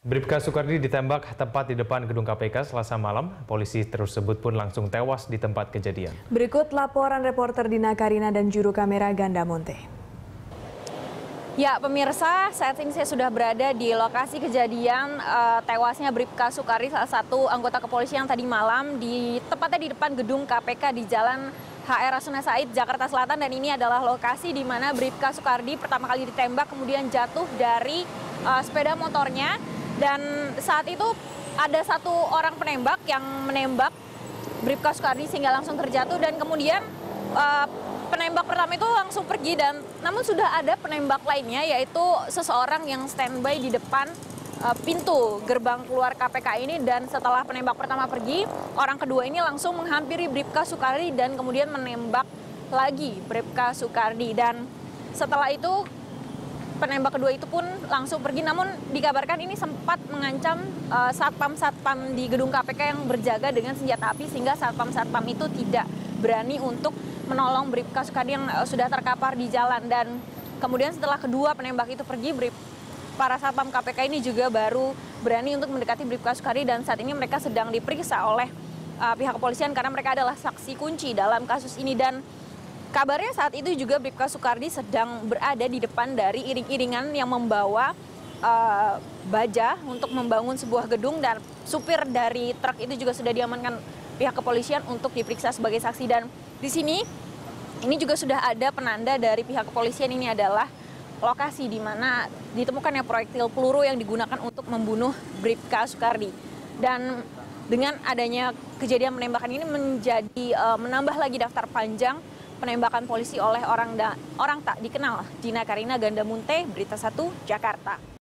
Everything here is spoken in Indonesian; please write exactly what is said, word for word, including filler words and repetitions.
Bribka Soekardi ditembak tepat di depan gedung K P K Selasa malam. Polisi tersebut pun langsung tewas di tempat kejadian. Berikut laporan reporter Dina Karina dan juru kamera Ganda Monte. Ya, pemirsa, saat ini saya sudah berada di lokasi kejadian uh, tewasnya Bribka Soekardi, salah satu anggota kepolisian tadi malam, di tepatnya di depan gedung K P K di Jalan H R Rasuna Said, Jakarta Selatan. Dan ini adalah lokasi di mana Bribka Soekardi pertama kali ditembak, kemudian jatuh dari uh, sepeda motornya. Dan saat itu ada satu orang penembak yang menembak Bribka Soekardi sehingga langsung terjatuh, dan kemudian uh, penembak pertama itu langsung pergi, dan namun sudah ada penembak lainnya, yaitu seseorang yang standby di depan uh, pintu gerbang keluar K P K ini. Dan setelah penembak pertama pergi, orang kedua ini langsung menghampiri Bribka Soekardi dan kemudian menembak lagi Bribka Soekardi. Dan setelah itu penembak kedua itu pun langsung pergi, namun dikabarkan ini sempat mengancam uh, satpam-satpam di gedung K P K yang berjaga dengan senjata api, sehingga satpam-satpam itu tidak berani untuk menolong Bribka Soekardi yang uh, sudah terkapar di jalan. Dan kemudian setelah kedua penembak itu pergi, Brib, para satpam K P K ini juga baru berani untuk mendekati Bribka Soekardi, dan saat ini mereka sedang diperiksa oleh uh, pihak kepolisian karena mereka adalah saksi kunci dalam kasus ini. Dan kabarnya saat itu juga Bribka Soekardi sedang berada di depan dari iring-iringan yang membawa uh, baja untuk membangun sebuah gedung, dan supir dari truk itu juga sudah diamankan pihak kepolisian untuk diperiksa sebagai saksi. Dan di sini ini juga sudah ada penanda dari pihak kepolisian, ini adalah lokasi di mana ditemukannya proyektil peluru yang digunakan untuk membunuh Bribka Soekardi. Dan dengan adanya kejadian penembakan ini menjadi uh, menambah lagi daftar panjang penembakan polisi oleh orang da, orang tak dikenal. Dina Karina, Ganda Monte, Berita Satu, Jakarta.